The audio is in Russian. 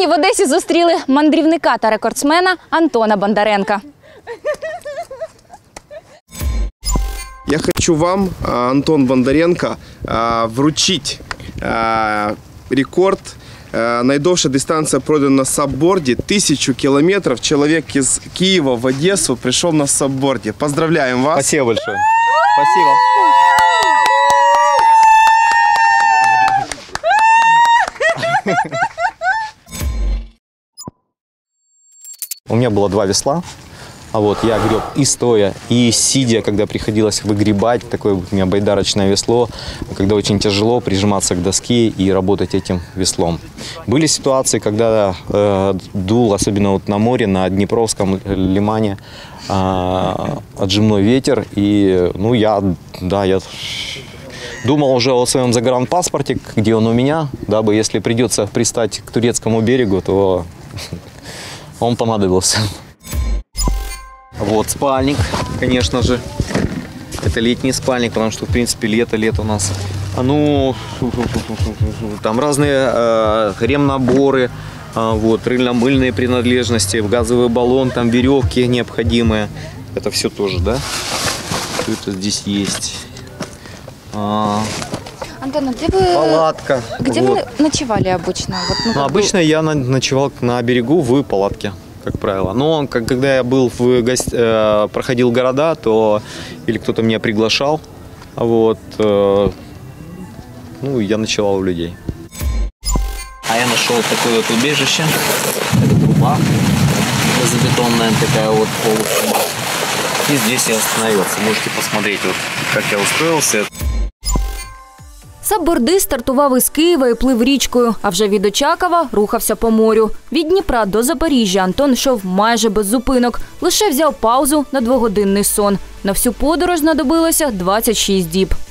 в Одесі зустріли мандрівника та рекордсмена Антона Бондаренка. Я хочу вам, Антон Бондаренко, вручить рекорд. Найдовша дистанція пройдена на сабборді. 1000 кілометрів. Чоловік із Києва в Одесу прийшов на сабборді. Поздравляємо вас. Спасибо большое. Спасибо. У меня было 2 весла. А вот я греб и стоя, и сидя, когда приходилось выгребать, такое у меня байдарочное весло, когда очень тяжело прижиматься к доске и работать этим веслом. Были ситуации, когда дул, особенно вот на море, на Днепровском лимане, отжимной ветер, и ну, я думал уже о своем загранпаспорте, где он у меня, дабы, если придется пристать к турецкому берегу, то он понадобился. Вот спальник, конечно же. Это летний спальник, потому что, в принципе, лето у нас. Ну, там разные ремнаборы, вот, рыльно-мыльные принадлежности, газовый баллон, там веревки необходимые. Это все тоже, да? Что это здесь есть? Антон, где вы... Палатка. Где вот. вы ночевали обычно? Вот, Ну, обычно я ночевал на берегу в палатке, как правило. Но когда я был проходил города, то или кто-то меня приглашал, вот, ну, я ночевал у людей. А я нашел такое вот убежище. Это труба железобетонная такая вот полутруба. И здесь я остановился. Можете посмотреть, вот, как я устроился. Саббордист стартував із Києва і плив річкою, а вже від Очакова рухався по морю. Від Дніпра до Запоріжжя Антон йшов майже без зупинок. Лише взяв паузу на 2-годинний сон. На всю подорож знадобилося 26 діб.